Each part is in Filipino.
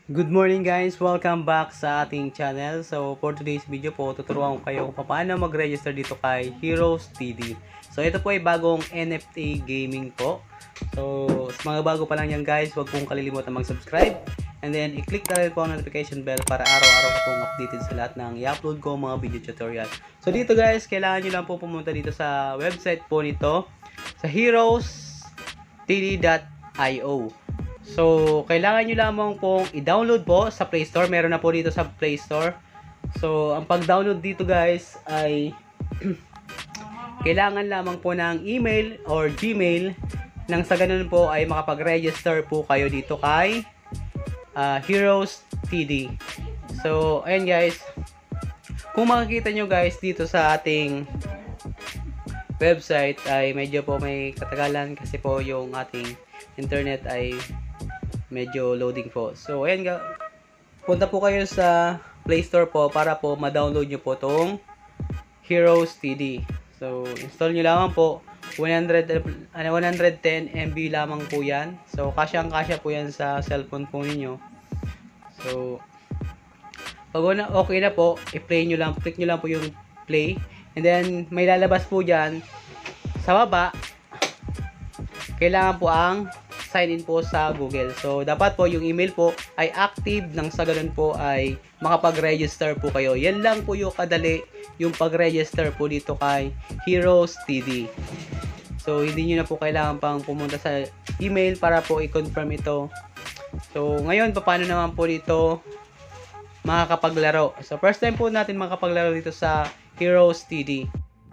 Good morning guys! Welcome back sa ating channel. So for today's video po, tuturuan ko kayo kung paano mag-register dito kay Heroes TD. So ito po ay bagong NFT gaming po. So sa mga bago pa lang yan guys, huwag pong kalilimutan mag-subscribe. And then i-click na rin po ang notification bell para araw-araw po pong updated sa lahat ng i-upload ko mga video tutorial. So dito guys, kailangan nyo lang po pumunta dito sa website po nito, sa heroestd.io. So, kailangan nyo lamang pong i-download po sa Play Store. Meron na po dito sa Play Store. So, ang pag-download dito guys ay kailangan lamang po ng email or Gmail nang sa ganun po ay makapag-register po kayo dito kay Heroes TD. So, ayan guys. Kung makikita nyo guys dito sa ating website ay medyo po may katagalan kasi po yung ating internet ay medyo loading po. So, ayan nga. Punta po kayo sa Play Store po para po ma-download nyo po tong Heroes TD. So, install nyo lamang po. 110 MB lamang po yan. So, kasyang-kasya po yan sa cellphone po ninyo. So, pag okay na po, i-play nyo lang. Click nyo lang po yung play. And then, may lalabas po dyan. Sa baba, kailangan po ang sign in po sa Google. So, dapat po yung email po ay active nang sa ganun po ay makapag-register po kayo. Yan lang po yung kadali yung pag-register po dito kay Heroes TD. So, hindi nyo na po kailangan pang pumunta sa email para po i-confirm ito. So, ngayon, paano naman po dito makakapaglaro? So, first time po natin makapaglaro dito sa Heroes TD.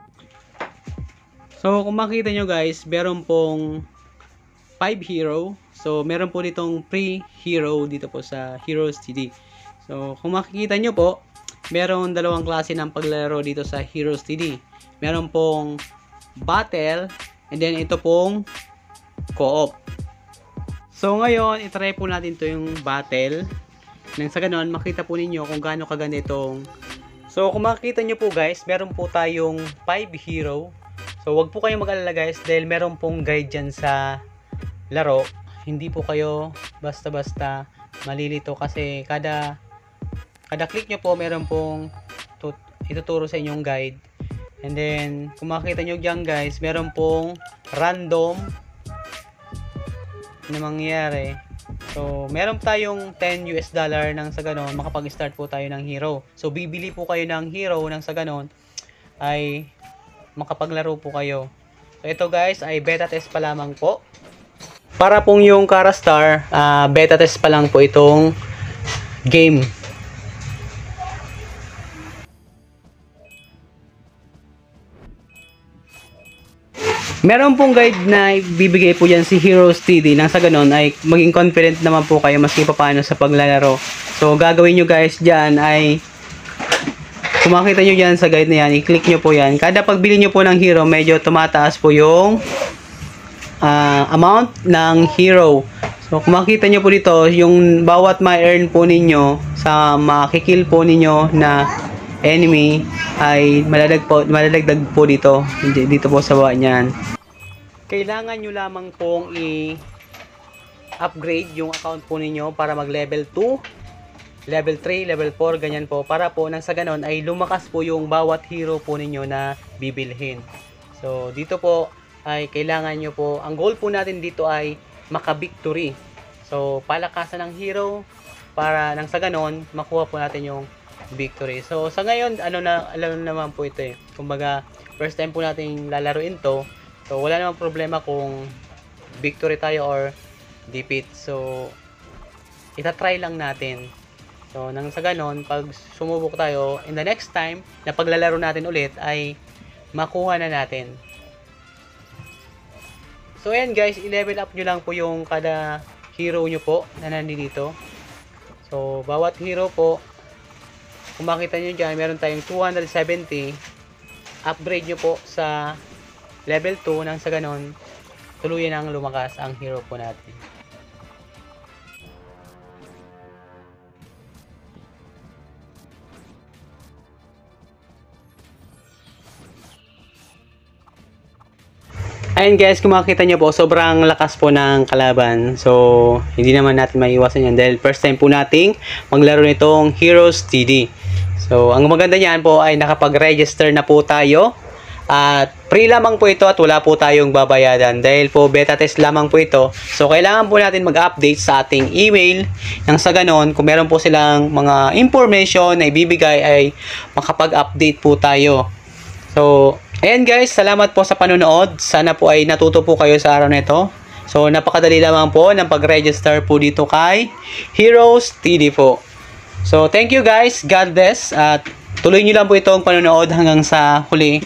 So, kung makita nyo guys, meron pong 5 hero. So, meron po ditong pre-hero dito po sa Heroes TD. So, kung makikita nyo po, meron dalawang klase ng paglaro dito sa Heroes TD. Meron pong battle, and then ito pong co-op. So, ngayon, itry po natin to yung battle. Nang sa ganun, makita po ninyo kung gaano kaganda itong. So, kung makikita nyo po guys, meron po tayong 5 hero. So, wag po kayong mag-alala guys dahil meron pong guide dyan sa laro. Hindi po kayo basta-basta malilito kasi kada click nyo po meron pong ituturo sa inyong guide. And then kung makita nyo dyan guys, meron pong random na mangyayari. So meron tayong $10 nang sa ganon makapag-start po tayo ng hero. So bibili po kayo ng hero nang sa ganon ay makapaglaro po kayo. So ito guys ay beta test pa lamang po. Para pong yung Karastar, beta test pa lang po itong game. Meron pong guide na bibigay po dyan si Heroes TD nang sa ganon ay maging confident naman po kayo maski pa paano sa paglalaro. So gagawin nyo guys dyan ay kung makita nyo dyan sa guide na yan, i-click nyo po yan. Kada pagbili nyo po ng hero, medyo tumataas po yung amount ng hero. So kung makita nyo po dito, yung bawat ma-earn po ninyo sa makikill po ninyo na enemy ay maladagdag po dito po sa bawah niyan. Kailangan nyo lamang pong i-upgrade yung account po ninyo para mag level 2, level 3, level 4, ganyan po, para po nang sa ganon ay lumakas po yung bawat hero po ninyo na bibilhin. So dito po ay kailangan nyo po, ang goal po natin dito ay maka-victory. So, palakasan ng hero para nang sa ganon, makuha po natin yung victory. So, sa ngayon, alam naman po ito eh. Kumbaga, first time po natin lalaruin to. So, wala namang problema kung victory tayo or defeat. So, itatry lang natin. So, nang sa ganon, pag sumubok tayo, in the next time, na paglalaro natin ulit, ay makuha na natin. So ayan guys, i-level up nyo lang po yung kada hero nyo po na nandito. So bawat hero po, kung makita nyo dyan, meron tayong 270. Upgrade nyo po sa level 2 nang sa ganon, tuluyan ang lumakas ang hero po natin. Ayun guys, kung makikita nyo po, sobrang lakas po ng kalaban. So, hindi naman natin maiwasan yan dahil first time po nating maglaro nitong Heroes TD. So, ang maganda niyan po ay nakapag-register na po tayo. At free lamang po ito at wala po tayong babayadan dahil po beta test lamang po ito. So, kailangan po natin mag-update sa ating email. Nang sa ganon, kung meron po silang mga information na ibibigay ay makapag-update po tayo. So, ayan guys, salamat po sa panonood. Sana po ay natuto po kayo sa araw na ito. So, napakadali lamang po ng pag-register po dito kay Heroes TD po. So, thank you guys. God bless. At tuloy nyo lang po itong panonood hanggang sa huli.